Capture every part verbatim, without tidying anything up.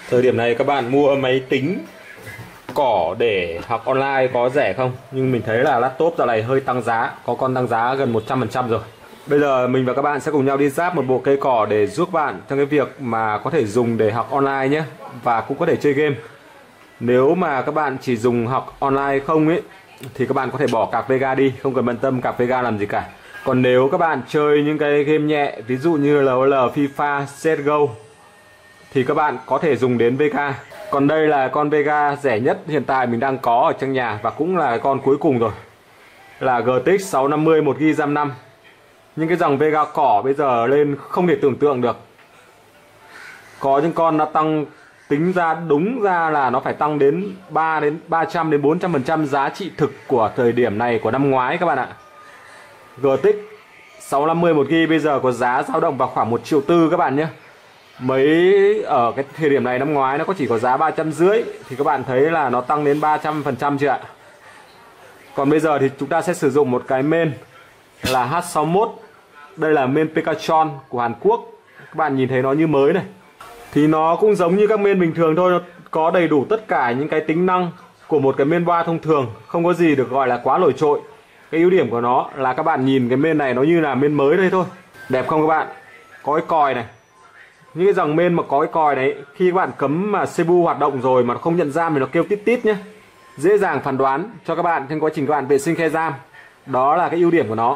Thời điểm này các bạn mua máy tính cỏ để học online có rẻ không? Nhưng mình thấy là laptop dạo này hơi tăng giá, có con tăng giá gần một trăm phần trăm rồi. Bây giờ mình và các bạn sẽ cùng nhau đi ráp một bộ cây cỏ để giúp bạn trong cái việc mà có thể dùng để học online nhé, và cũng có thể chơi game. Nếu mà các bạn chỉ dùng học online không ấy thì các bạn có thể bỏ cạc Vega đi, không cần bận tâm cạc Vega làm gì cả. Còn nếu các bạn chơi những cái game nhẹ, ví dụ như lờ o lờ, FIFA, xê ét giê ô thì các bạn có thể dùng đến Vega. Còn đây là con Vega rẻ nhất hiện tại mình đang có ở trong nhà và cũng là con cuối cùng rồi, là giê tê ích sáu năm mươi một gi ga bai RAM năm. Những cái dòng Vega cỏ bây giờ lên không thể tưởng tượng được. Có những con nó tăng, tính ra đúng ra là nó phải tăng đến ba đến ba trăm đến bốn trăm phần trăm giá trị thực của thời điểm này của năm ngoái các bạn ạ. giê tê ích sáu năm mươi một gi ga bai bây giờ có giá dao động vào khoảng một triệu tư các bạn nhé. Mấy ở cái thời điểm này năm ngoái nó có chỉ có giá ba trăm rưỡi thì các bạn thấy là nó tăng đến ba trăm phần trăm chưa ạ? Còn bây giờ thì chúng ta sẽ sử dụng một cái main là H sáu mốt. Đây là main Pekachon của Hàn Quốc. Các bạn nhìn thấy nó như mới này. Thì nó cũng giống như các main bình thường thôi, nó có đầy đủ tất cả những cái tính năng của một cái main bar thông thường, không có gì được gọi là quá nổi trội. Cái ưu điểm của nó là các bạn nhìn cái main này nó như là main mới đây thôi. Đẹp không các bạn? Có cái còi này. Những cái dòng main mà có cái còi đấy, khi các bạn cấm mà xê pê u hoạt động rồi mà nó không nhận RAM thì nó kêu tít tít nhé. Dễ dàng phán đoán cho các bạn trong quá trình các bạn vệ sinh khe RAM. Đó là cái ưu điểm của nó.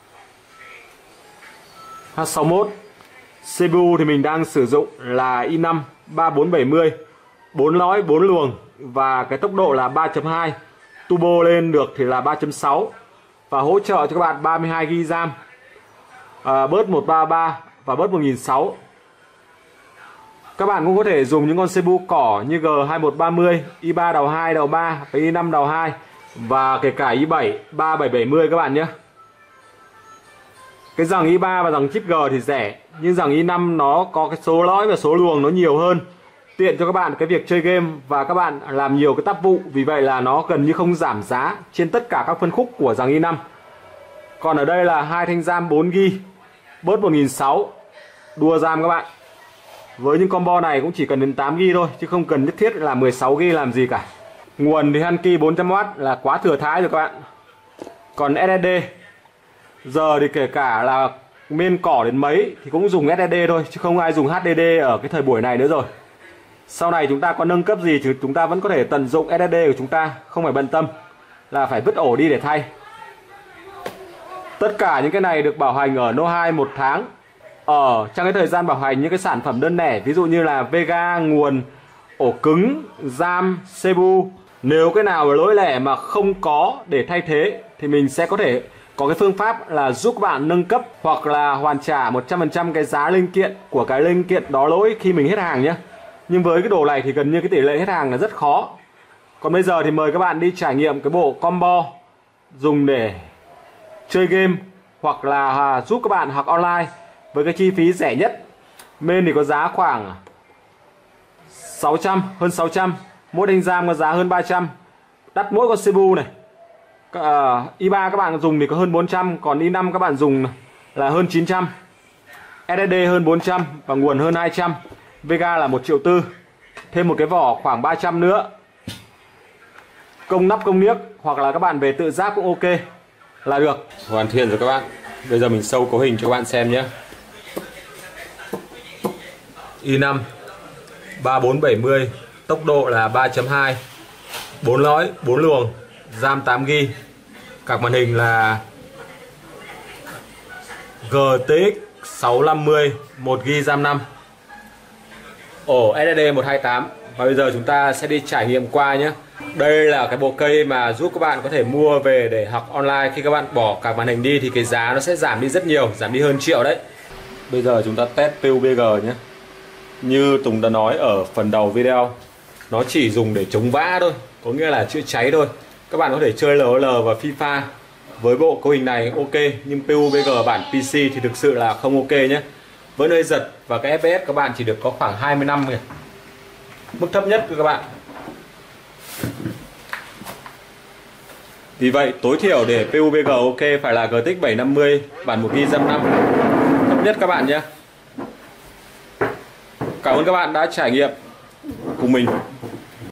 H sáu mốt. xê pê u thì mình đang sử dụng là i năm ba bốn bảy mươi, bốn lõi bốn luồng và cái tốc độ là ba chấm hai. Turbo lên được thì là ba chấm sáu và hỗ trợ cho các bạn ba mươi hai gi ga bai RAM, à, bớt một ba ba và bớt một nghìn sáu trăm. Các bạn cũng có thể dùng những con xê pê u cỏ như G hai một ba mươi, i ba đầu hai đầu ba và i năm đầu hai và kể cả i bảy ba bảy bảy mươi các bạn nhé. Cái dòng i ba và dòng chip G thì rẻ, nhưng dòng i năm nó có cái số lõi và số luồng nó nhiều hơn, tiện cho các bạn cái việc chơi game và các bạn làm nhiều cái tác vụ, vì vậy là nó gần như không giảm giá trên tất cả các phân khúc của dòng i năm. Còn ở đây là hai thanh RAM bốn gi ga bai, bớt một nghìn sáu trăm, đua RAM các bạn. Với những combo này cũng chỉ cần đến tám gi ga bai thôi, chứ không cần nhất thiết là mười sáu gi ga bai làm gì cả. Nguồn thì Hanki bốn trăm oát là quá thừa thãi rồi các bạn. Còn ét ét đê, giờ thì kể cả là main cỏ đến mấy thì cũng dùng ét ét đê thôi, chứ không ai dùng hát đê đê ở cái thời buổi này nữa rồi. Sau này chúng ta có nâng cấp gì thì chúng ta vẫn có thể tận dụng ét ét đê của chúng ta, không phải bận tâm là phải vứt ổ đi để thay. Tất cả những cái này được bảo hành ở No hai một tháng. Ở trong cái thời gian bảo hành những cái sản phẩm đơn lẻ, ví dụ như là Vega, nguồn, ổ cứng, RAM, xê pê u, nếu cái nào ở lỗi lẻ mà không có để thay thế thì mình sẽ có thể có cái phương pháp là giúp bạn nâng cấp hoặc là hoàn trả một trăm phần trăm cái giá linh kiện của cái linh kiện đó lỗi khi mình hết hàng nhé. Nhưng với cái đồ này thì gần như cái tỷ lệ hết hàng là rất khó. Còn bây giờ thì mời các bạn đi trải nghiệm cái bộ combo dùng để chơi game hoặc là giúp các bạn học online với cái chi phí rẻ nhất. Main thì có giá khoảng sáu trăm, hơn sáu trăm. Mỗi thanh RAM có giá hơn ba trăm. Đắt mỗi con xê pê u này. uh, i ba các bạn dùng thì có hơn bốn trăm, còn i năm các bạn dùng là hơn chín trăm, ét ét đê hơn bốn trăm và nguồn hơn hai trăm. Vega là một triệu tư, thêm một cái vỏ khoảng ba trăm nữa. Công nắp công niếc hoặc là các bạn về tự ráp cũng ok là được. Hoàn thiện rồi các bạn. Bây giờ mình show cấu hình cho các bạn xem nhé. i năm ba bốn bảy mươi, tốc độ là ba chấm hai, bốn lõi bốn luồng, RAM tám gi ga bai, card màn hình là giê tê ích sáu năm mươi một gi ga bai RAM năm, ổ ét ét đê một hai tám. Và bây giờ chúng ta sẽ đi trải nghiệm qua nhé. Đây là cái bộ cây mà giúp các bạn có thể mua về để học online. Khi các bạn bỏ card màn hình đi thì cái giá nó sẽ giảm đi rất nhiều, giảm đi hơn triệu đấy. Bây giờ chúng ta test pê u bê giê nhé. Như Tùng đã nói ở phần đầu video, nó chỉ dùng để chống vã thôi, có nghĩa là chữa cháy thôi. Các bạn có thể chơi lờ o lờ và FIFA với bộ cấu hình này ok, nhưng pê u bê giê bản pê xê thì thực sự là không ok nhé. Với nơi giật và cái ép pê ét các bạn chỉ được có khoảng hai mươi lăm kìa. Mức thấp nhất của các bạn. Vì vậy tối thiểu để pê u bê giê ok phải là giê tê ích bảy năm mươi bản một gi ga bai RAM năm, thấp nhất các bạn nhé. Cảm ơn các bạn đã trải nghiệm. cùng mình